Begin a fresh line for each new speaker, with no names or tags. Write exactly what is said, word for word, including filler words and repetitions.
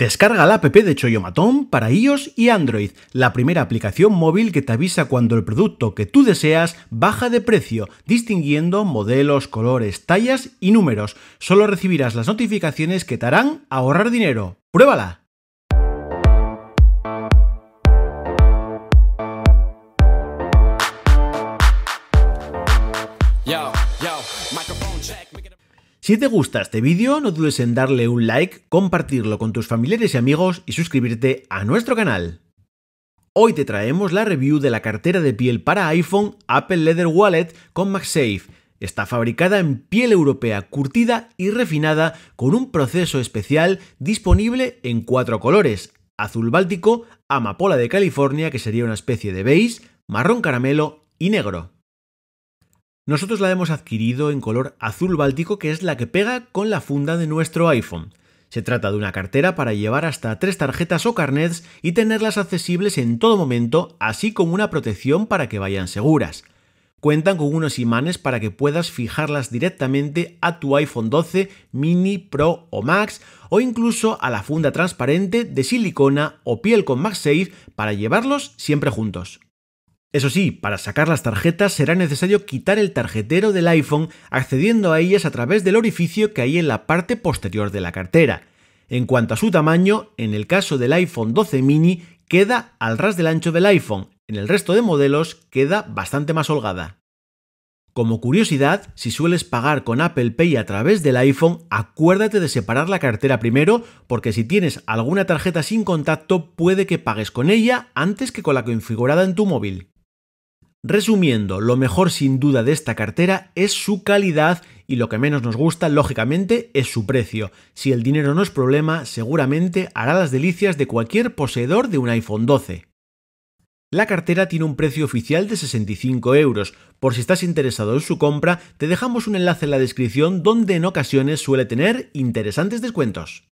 Descarga la app de Choyomatón para iOS y Android, la primera aplicación móvil que te avisa cuando el producto que tú deseas baja de precio, distinguiendo modelos, colores, tallas y números. Solo recibirás las notificaciones que te harán ahorrar dinero. ¡Pruébala! Si te gusta este vídeo, no dudes en darle un like, compartirlo con tus familiares y amigos y suscribirte a nuestro canal. Hoy te traemos la review de la cartera de piel para iPhone Apple Leather Wallet con MagSafe. Está fabricada en piel europea curtida y refinada con un proceso especial disponible en cuatro colores: azul báltico, amapola de California, que sería una especie de beige, marrón caramelo y negro. Nosotros la hemos adquirido en color azul báltico, que es la que pega con la funda de nuestro iPhone. Se trata de una cartera para llevar hasta tres tarjetas o carnets y tenerlas accesibles en todo momento, así como una protección para que vayan seguras. Cuentan con unos imanes para que puedas fijarlas directamente a tu iPhone doce, Mini, Pro o Max, o incluso a la funda transparente de silicona o piel con MagSafe para llevarlos siempre juntos. Eso sí, para sacar las tarjetas será necesario quitar el tarjetero del iPhone accediendo a ellas a través del orificio que hay en la parte posterior de la cartera. En cuanto a su tamaño, en el caso del iPhone doce Mini queda al ras del ancho del iPhone, en el resto de modelos queda bastante más holgada. Como curiosidad, si sueles pagar con Apple Pay a través del iPhone, acuérdate de separar la cartera primero, porque si tienes alguna tarjeta sin contacto puede que pagues con ella antes que con la configurada en tu móvil. Resumiendo, lo mejor sin duda de esta cartera es su calidad y lo que menos nos gusta, lógicamente, es su precio. Si el dinero no es problema, seguramente hará las delicias de cualquier poseedor de un iPhone doce. La cartera tiene un precio oficial de sesenta y cinco euros. Por si estás interesado en su compra, te dejamos un enlace en la descripción donde en ocasiones suele tener interesantes descuentos.